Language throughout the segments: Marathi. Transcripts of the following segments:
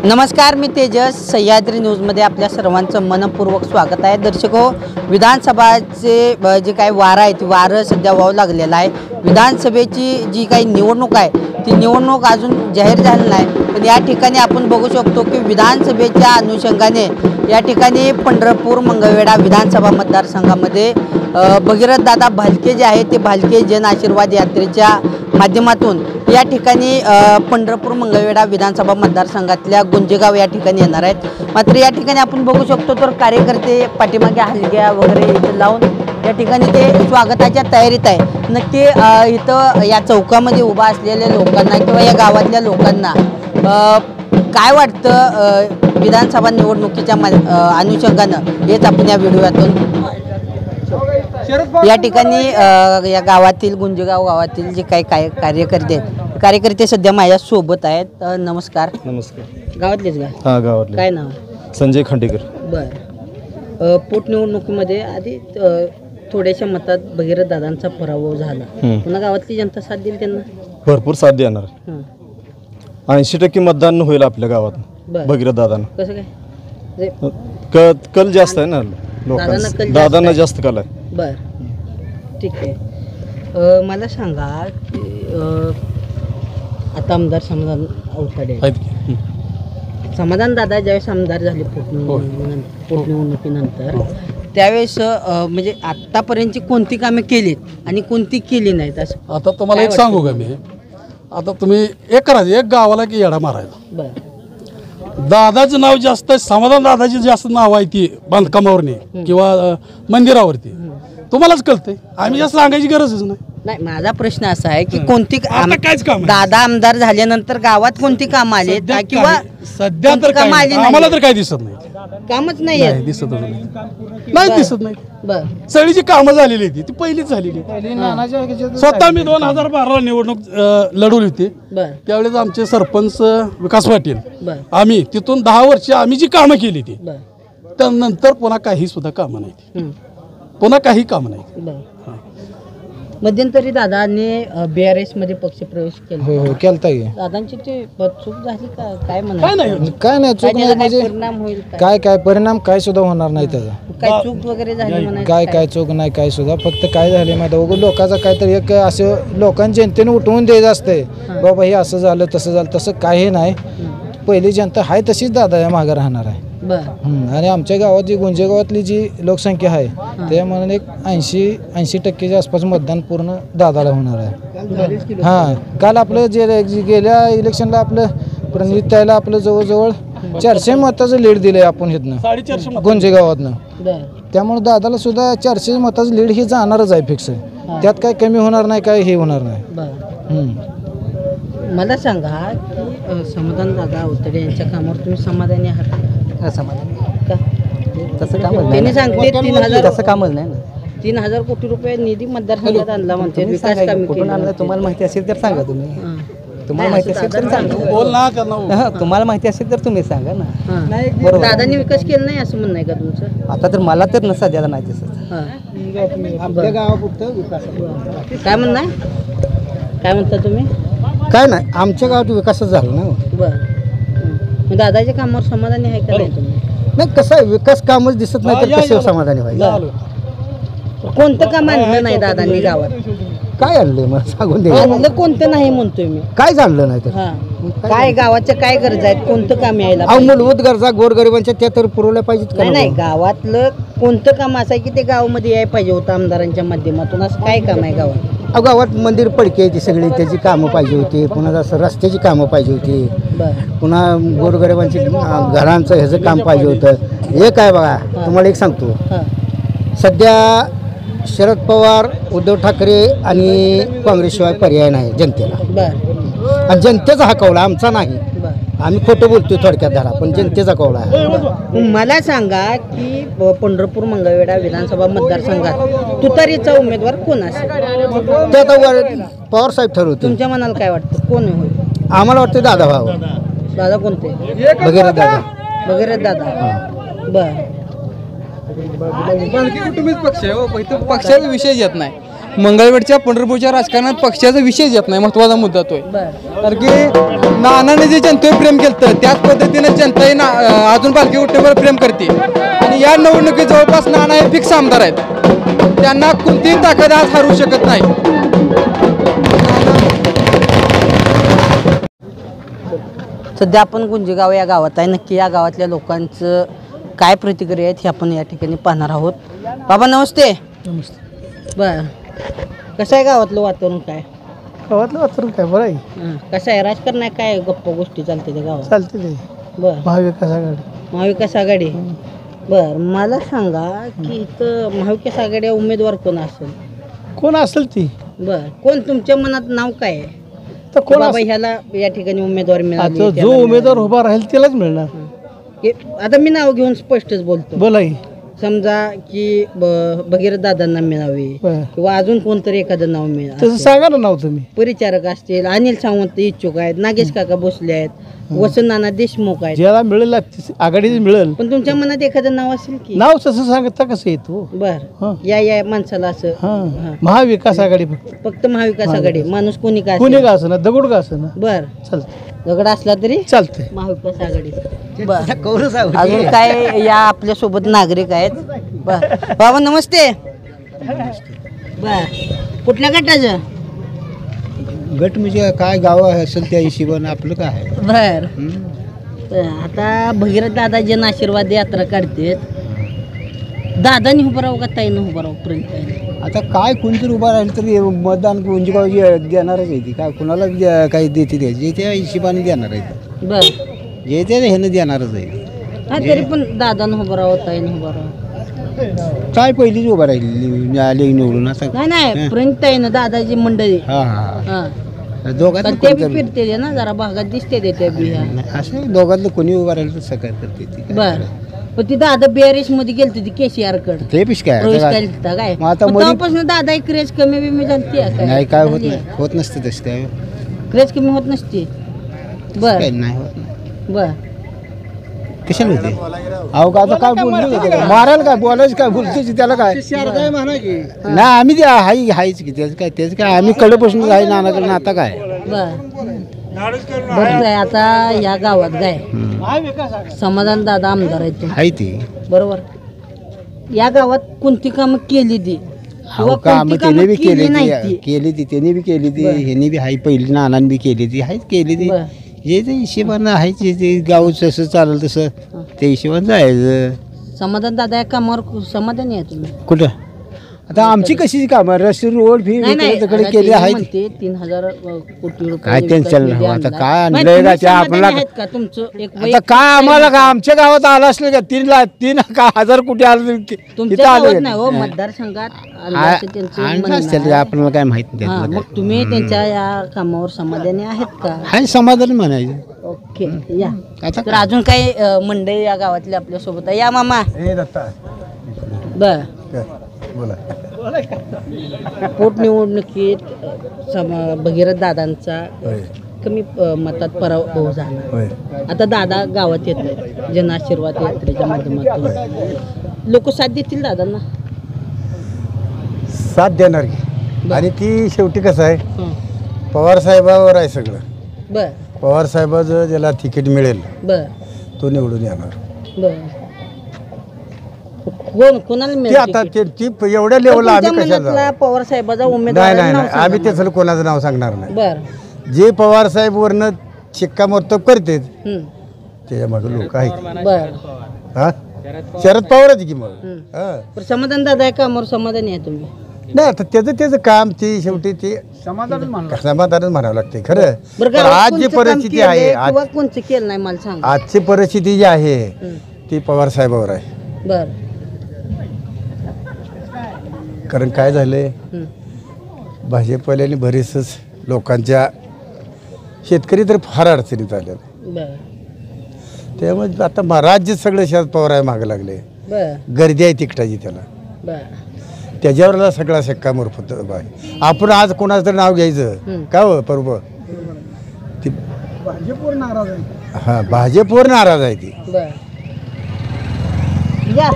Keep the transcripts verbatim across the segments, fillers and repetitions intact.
नमस्कार, मी तेजस. सह्याद्री न्यूजमध्ये आपल्या सर्वांचं मनपूर्वक स्वागत आहे. दर्शक हो, विधानसभाचे जे काही वारं आहे ती वारं सध्या वाहू लागलेलं आहे. विधानसभेची जी काही निवडणूक आहे ती निवडणूक अजून जाहीर झाली नाही, पण या ठिकाणी आपण बघू शकतो की विधानसभेच्या अनुषंगाने या ठिकाणी पंढरपूर मंगळवेढा विधानसभा मतदारसंघामध्ये भगीरथ दादा भालके जे आहे ते भालके जन आशीर्वाद यात्रेच्या माध्यमातून या ठिकाणी पंढरपूर मंगळवेढा विधानसभा मतदारसंघातल्या गुंजेगाव या ठिकाणी येणार आहेत. मात्र या ठिकाणी आपण बघू शकतो तर कार्यकर्ते पाठीमागे हलग्या वगैरे इथं लावून या ठिकाणी ते स्वागताच्या तयारीत आहे. नक्की इथं या चौकामध्ये उभा असलेल्या लोकांना किंवा या गावातल्या लोकांना काय वाटतं विधानसभा निवडणुकीच्या अनुषंगानं हेच आपण या व्हिडिओतून या ठिकाणी या गावातील गुंजेगाव गावातील जे काही काय कार्यकर्ते आहेत कार्यकर्ते सध्या माझ्या सोबत आहेत. नमस्कार. नमस्कार. गावातलेच का? हां, गावातले. काय नाव? संजय खांडेकर. बरं. पोटनिवडणुकीमध्ये आधी थोड्याशा मतात भगीरथ दादांचा पराभव झाला, पुन्हा गावातली जनता साथ देईल त्यांना? भरपूर साथ देणार. ऐंशी टक्के मतदान होईल आपल्या गावात भगीरथ दादांना. कसं काय? कल कल जास्त आहे ना लोकांना, दादांना जास्त कल आहे. बर, ठीक आहे. मला सांगा की आता आमदार समाधान अवताडे समाधान दादा ज्यावेळेस आमदार झाले पोटनिवडणुकीनंतर त्यावेळेस म्हणजे आतापर्यंतची कोणती कामे केलीत आणि कोणती केली नाहीत असं आता तुम्हाला एक सांगू का मी? आता तुम्ही एक करायचं, एक गावाला की येडा मारायचा. बरं. दादाचं नाव जास्त आहे, समाधान दादाची जास्त नाव आहे ती बांधकामावरती किंवा मंदिरावरती. तुम्हालाच कळतंय, आम्ही जास्त सांगायची गरजच नाही. नाही, माझा प्रश्न असा आहे की कोणती काहीच काम दादा आमदार झाल्यानंतर गावात कोणती कामं आली किंवा सध्या तर काम आम्हाला तर काही दिसत नाही. कामच नाही दिसत नाही दिसत नाही. बर. सगळी जी कामं झालेली होती ती पहिलीच झालेली. स्वतः मी दोन हजार बाराला निवडणूक लढवली होती. त्यावेळेस आमचे सरपंच विकास पाटील आम्ही तिथून दहा वर्ष आम्ही जी कामं केली ती त्यानंतर पुन्हा काही सुद्धा कामं नाही, पुन्हा काही काम नाही. मध्यंतरी दादांनी बी आर एस मध्ये पक्ष प्रवेश केला. हो हो केलता. दादांची ते चूक झाली का काय म्हणाल? काय नाही चूक नाही म्हणजे परिणाम होईल काय काय परिणाम काय सुद्धा होणार नाही त्याचा. काय चूक वगैरे झाली म्हणाल? काय काय चूक नाही काय सुद्धा, फक्त काय झाले माहिती उगं लोकांचा काहीतरी एक असं लोकांनी जनतेने उठवून द्यायचं असतंय बाबा हे असं झालं तसं झालं, तसं काही नाही. पहिली जनता आहे तशीच दादा या मागे राहणार आहे. आणि आमच्या गावात जी गुंजेगावातली जी लोकसंख्या आहे त्या मनाने एक ऐंशी ऐंशी टक्केच्या आसपास मतदान पूर्ण दादाला होणार आहे. हां, काल आपलं जे गेल्या इलेक्शनला आपलं प्रणित त्याला आपलं जवळजवळ चारशे मताचं लीड दिलंय आपण इथनं गुंजेगावातनं. त्यामुळे दादाला सुद्धा चारशे मताचं लीड ही जाणारच आहे फिक्स. त्यात काय कमी होणार नाही, काय हे होणार नाही. मला सांगा की समाधान दादा अवताडे यांच्या कामावर तुम्ही समाधानी आहात? समाधानी का? तसं काम त्यांनी सांगते तीन हजार तसं कामच नाही ना. तीन हजार कोटी रुपये निधी मतदारसंघात आणला म्हणते. विकास कामे कुठून आणला तुम्हाला माहिती असेल तर सांगा. तुम्ही तुम्हाला माहिती असेल तर सांगा. तुम्हाला माहिती असेल तर तुम्ही सांगा ना. दादांनी विकास केला नाही असं म्हणणं आहे का तुमचं? आता तर मला तर नसा द्यायला नाही तसं. आपल्या गावापुरतं विकास काय म्हणणं आहे? काय म्हणता तुम्ही? काय नाही, आमच्या गावात विकासच झाला ना. बरं. दादाच्या कामावर समाधानी आहे का नाही तुम्ही? नाही, कसं आहे विकास कामच दिसत नाही तर कसं समाधानी व्हायचं? कोणतं काम आणलं नाही दादांनी गावात? काय आणलंय मला सांगून दे. आणलं कोणतं नाही म्हणतोय मी. काय आणलं नाही तर काय गावाच्या काय गरजा आहेत, कोणतं काम यायला? अहो, मूलभूत गरजा गोरगरिबांच्या त्या तर पुरवल्या पाहिजेत का? नाही, गावातलं कोणतं काम असं आहे की ते गावामध्ये यायला पाहिजे होतं आमदारांच्या माध्यमातून? असं काय काम आहे गावात? अहो, गावात मंदिर पडके ती सगळी त्याची कामं पाहिजे होती, पुन्हा असं रस्त्याची कामं पाहिजे होती, पुन्हा गोरगरिबांची घरांचं ह्याचं काम पाहिजे होतं. एक आहे बघा, तुम्हाला एक सांगतो, सध्या शरद पवार उद्धव ठाकरे आणि काँग्रेसशिवाय पर्याय नाही जनतेला. आणि जनतेचा हा कौला आमचा नाही. आम्ही खोटं बोलतोय थोडक्यात धरा, पण जनतेचा कौला आहे. मला सांगा की पंढरपूर मंगळवेढा विधानसभा मतदारसंघात तुतारीचा उमेदवार कोण असेल? ते आता पवार साहेब ठरवते. तुमच्या मनाला काय वाटतं कोण होईल? आम्हाला वाटतं दादा भाऊ. दादा कोणते? भगीरथ दादा. भगीरथ दादा. बर. कुटुंबीच पक्ष आहे, पक्षाचा विषय येत नाही. मंगळवेढच्या पंढरपूरच्या राजकारणात पक्षाचा विषयच येत नाही, महत्त्वाचा मुद्दा तो आहे. कारण की नानाने जे जनतेवर प्रेम केलं त्याच पद्धतीने जनताही ना अजून बालकी उठ्ठेवर प्रेम करते आणि या निवडणुकीत जवळपास नाना हे फिक्स आमदार आहेत. त्यांना कोणतीही ताकद आज हरवू शकत नाही. सध्या आपण गुंजेगाव या गावात आहे. नक्की या गावातल्या लोकांचं काय प्रतिक्रिया आहेत हे आपण या ठिकाणी पाहणार आहोत. बाबा नमस्ते. नमस्ते. बर कसं आहे गावातलं वातावरण? काय गावातलं वातावरण काय बरं आहे, हं. कसं आहे राजकारण आहे? काय गप्पा गोष्टी चालते त्या गावात? चालते ते बर महाविकास आघाडी. महाविकास आघाडी. बर मला सांगा की इथं महाविकास आघाडी उमेदवार कोण असेल? कोण असेल ती बर कोण तुमच्या मनात नाव काय आहे? तर कोण बाबा असेल? ह्याला या ठिकाणी उमेदवार मिळाली, आता त्याला जो उमेदवार मिळाली. उभा राहील त्यालाच मिळणार. हे- आता मी नाव घेऊन स्पष्टच बोलतो. बोला की. समजा की ब- भगीरथ दादांना मिळावे बरं. किंवा अजून कोणतरी एखादं नाव तसं मिळावे. सांगा ना नाव तुम्ही. परिचारक असतील, अनिल सावंत इच्छुक आहेत, नागेश काका भोसले आहेत, वसंत नाना देशमुख आहेत. ज्याला मिळेल आघाडी मिळेल पण तुमच्या मनात एखादं नाव असेल की? नाव तसं सांगता कसं येतो. बर हं. या या माणसाला असं हा हा. महाविकास आघाडी फक्त. फक्त महाविकास आघाडी माणूस कोणी काय कोणी का असं ना दगड का असं ना बर चालतं दगड असला तरी चालतंय. महाविकास आघाडी. बर अजून काय या आपल्या सोबत नागरिक आहेत. बर बाबा नमस्ते. बर कुठल्या गटाचं? गट म्हणजे काय गाव असेल त्या हिशोबानं आपलं काय आहे. बर आता भगीरथ दादा जन आशीर्वाद यात्रा काढते. दादानी उभं राहू का ताईनं उभं राहू? पर्यंत आता काय कोणतरी उभा राहील तरी मतदान गुंजगाव देणारच आहे ती. काय कुणाला द्या- काही देते द्यायची जे त्या हिशोबाने देणार आहे. बर जे ते ह्यानं देणारच आहे. हा तरी पण दादानं उभं राहू ताईनं उभं राहू? काय पहिलीच उभा राहिली आले निवडून आता. नाही नाही पर्यंत ताईनं दादाची मंडळी. हा हा हा दोघात पण ते बी फिरते ना जरा भागात दिसते ते त्या बिया. असं दोघातलं कोणी उभा राहिलं तर सकाळ करते ती. बर पण ती दादा बीआरएस मध्ये गेलती ती केसीआर कडे ते पिश काय प्रवेश आता केलता काय? मग आता मग मध्ये- तेव्हापासून दादा एक क्रेज कमी बिमी झालती आहे काय? नाही काय होत झाली नाही आहे? होत नसते तसं काय क्रेज कमी होत नसते. बर काही नाही होत नाही. बर कशाला होते अहो का आता काय बोललो होते का? मारायला काय बोलायचं काय बोलतोच त्याला काय नाही आम्ही ते हाय हायच की त्याचं काय त्याचं काय आम्ही कडपासून आहे नानाकडे आता काय बर बरं आहे आता या गावात काय समाधान दादा आमदार आहेत तुम्ही. हाय ती बरोबर या गावात कोणती कामं केली ती किंवा का कोणती मग कामं त्याने बी केली केली नाही ती ती? केली ती त्याने बी केली ती बरं. ह्याने बी हाय पहिली नानान बी केली ती हायच केली ती बरं. जे ते हिशेबानं आहे जे ते गाव जसं चालेल तसं त्या हिशोबानं जायचं. समाधान दादा या कामावर समाधानी आहे तुम्ही? कुठं आता आमची कशी कामं रस्ते रोड फी नाही नाही तिकडे आता केली ते आहे म्हणते तीन हजार अ, कोटी रुपये काय विकास tension निधी नाही. आता आणला. काय नाही, आणलंय तुम्ही का ते समाधानी आपल्याला- आहेत का तुमचं एक आता वैयक्तिक काय आम्हाला का आमच्या गावात आलं असलं का तीन लाख तीन का हजार कुठे आलं तरी कि- तुमच्या इथं आलं गावात का? नाही हो मतदारसंघात आलं आ- असं त्यांचं आणलं म्हणणं असेल, आहे. आपल्याला काय माहित नाही हा त्यातलं मग काय. तुम्ही त्यांच्या या कामावर समाधानी आहेत का? हाय समाधान म्हणायचं ओके या आता तर अजून काही अ, मंडळी या गावातले आपल्या सोबत आहे. या मामा बर पोटनिवडणुकीत अ, सम- भगीरथ दादांचा कमी अ, मतात पराभव झाला. आता दादा गावात येत आहेत जनआशीर्वाद यात्रेच्या माध्यमातून. लोक साथ देतील दादांना? साथ देणार की आणि ती शेवटी कसं आहे हं. पवार साहेबावर आहे सगळं. बर पवार साहेबाचं ज्याला तिकीट मिळेल बर तो निवडून येणार. बर कोण कोणाला ते मिळेल आता तिकीट? ते ती एवढ्या लेवलला तुमच्या आम्ही कशाला मनातला जाऊ? पवार साहेबाचा नाही उमेदवार नाही नाही आम्ही त्याचं कोणाचं नाव सांगणार नाही. बर जे पवार साहेब वरनं शिक्कामोर्तब करते हं. त्याच्या मागे लोक आहेत. बर हा शरद पवारच की मग हं. हा. पण समाधान दादा या कामावर समाधानी आहे तुम्ही? नाही आता त्याचं त्याचं काम ते शेवटी ते समाधानच म्हणावं लागते खरं. बरं पण गावात आज जी कोणचं काम परिस्थिती केलंय आहे आज किंवा कोणचं केलं नाही मला सांग. आजची परिस्थिती जी आहे हं. ती पवार साहेबावर आहे. बर कारण काय झालंय हं. भाजपवाल्याने बरेचसच लोकांच्या शेतकरी तर फार अडचणीत आले. बर त्यामुळे आता मा- राज्य सगळं शरद पवार आहे मागं लागले. बर गर्दी आहे तिकटाची त्याला बर त्याच्यावर सगळा शिक्कामोर्तब आहे. आपण आज कोणाचं तरी नाव घ्यायचं हं. का हो बरोबर ती भाजपवर नाराज आहे. हा भाजपवर नाराज आहे ती. बर या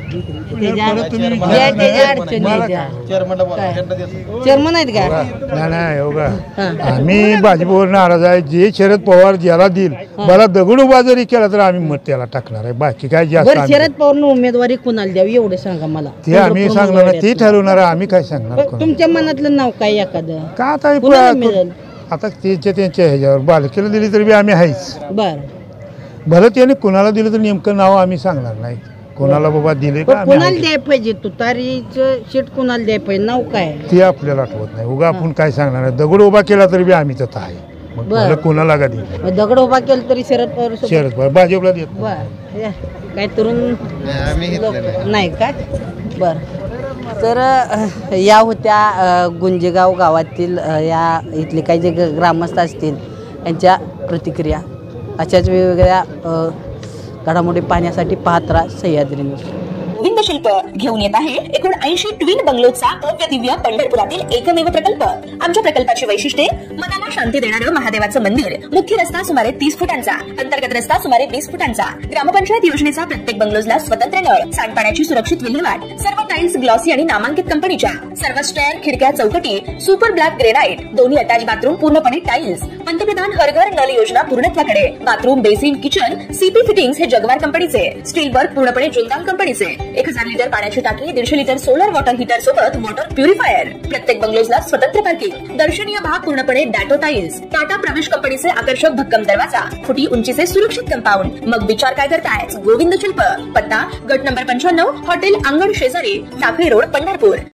त्याच्या त्याच्या अडचणी आहेत त्या. चेअरमन आहेत का? नाही नाही हो का आम्ही भाजपवर नाराज आहे. जे शरद पवार ज्याला देईल मला दगड उभा जरी केला तर आम्ही मत त्याला टाकणार आहे. बाकी काय जास्त बरं शरद पवारनं उमेदवारी कुणाला द्यावी एवढं सांगा मला. ते आम्ही सांगणार नाही, ते ठरवणार आहे. आम्ही काय सांगणार कोणाला. तुमच्या मनातलं नाव काय एखादं का आता कुणाला मिळेल? आता त्यांच्या त्यांच्या ह्याच्यावर बालकेला दिली तरी बी आम्ही आहेच. बर भलं त्याने कुणाला दिलं तर नेमकं नाव आम्ही सांगणार नाही. कोणाला बाबा दिले का आम्ही कुणाला आहे. द्याय पाहिजे तुतारीचं शीट कुणाला द्याय पाहिजे नाव काय? ते आपल्याला आठवत नाही. उगा आपण काय सांगणार आहे. दगड उभा केला तरी बी आम्ही तिथं आहे. मग बरं. भलं कोणाला का दिली मग दगड उभा केला तरी शरद पवार सोबत- शरद पवार भाजपला देत नाही. बर या, काय तरुण लोक- नाही काय बर. तर अ, या होत्या अ, गुंजेगाव गावातील अ, या इथले काही जे ग- ग्रामस्थ असतील यांच्या प्रतिक्रिया अशाच वेगवेगळ्या अ, घडामोडी पाहण्यासाठी पाहत राहा सह्याद्री न्यूज. गोविंद शिल्प घेऊन येत आहे एकूण ऐंशी ट्विन बंगलोचा भव्य दिव्य पंढरपुरातील एकमेव प्रकल्प. आमच्या प्रकल्पाची वैशिष्ट्ये मनाला शांती देणारं महादेवाचं मंदिर, मुख्य रस्ता सुमारे तीस फुटांचा, अंतर्गत रस्ता सुमारे वीस फुटांचा, ग्रामपंचायत योजनेचा प्रत्येक बंगलोजला स्वतंत्र नळ, सांडपाण्याची सुरक्षित विल्हेवाट, सर्व टाइल्स ग्लॉसी आणि नामांकित कंपनीच्या, सर्व स्टेअर खिडक्या चौकटी सुपर ब्लॅक ग्रेनाइट, दोन्ही अटॅच बाथरूम पूर्णपणे टाइल्स, पंतप्रधान हर घर नल योजना पूर्णत्वाकडे, bathroom basin kitchen CP fittings हे जगवार कंपनीचे, स्टील वर्क पूर्णपणे जुंदाल कंपनीचे, एक हजार लिटर पाण्याची टाकी, दीडशे लिटर सोलर वॉटर हीटर सोबत वॉटर प्युरिफायर, प्रत्येक बंगलोजला स्वतंत्र पार्किंग, दर्शनीय भाग पूर्णपणे डॅटो टाइल्स, टाटा प्रवेश कंपनीचे आकर्षक भक्कम दरवाजा, फुटी उंचीचे सुरक्षित कंपाऊंड. मग विचार काय करताय? गोविंद शिल्प, पत्ता गट नंबर पंच्याण्णव, हॉटेल अंगण शेजारी, टाकळी रोड, पंढरपूर.